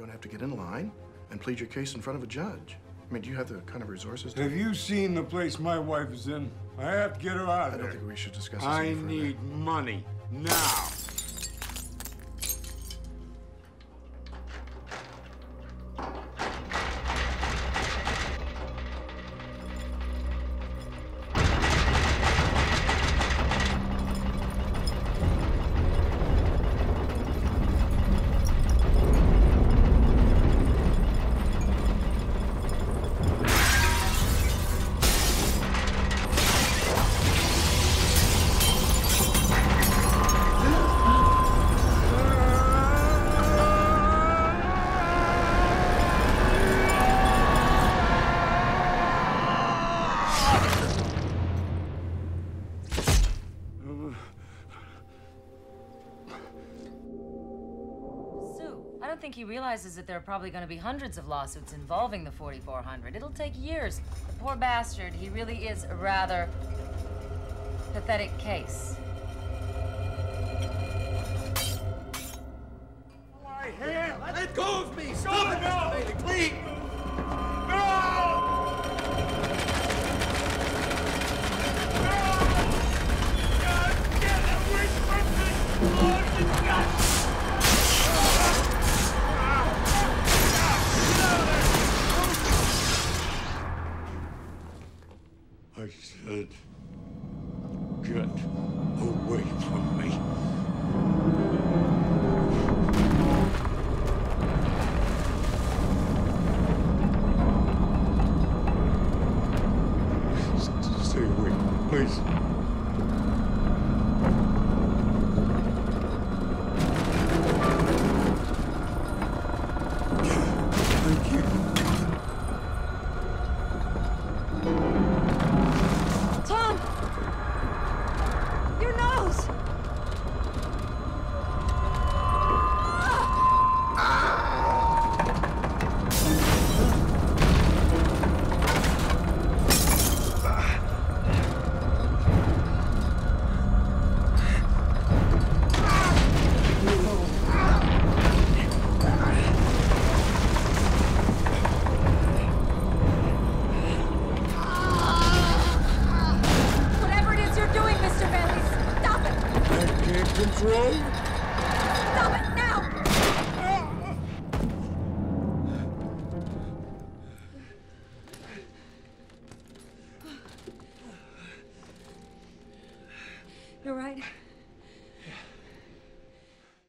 going to have to get in line and plead your case in front of a judge. I mean, do you have the kind of resources to... Have you seen the place my wife is in? I have to get her out of there. I don't think we should discuss this I any further. need money now. I don't think he realizes that there are probably going to be hundreds of lawsuits involving the 4400. It'll take years. The poor bastard, he really is a rather pathetic case. My hand! Let go of me! Stop it, Mr. Bailey, please!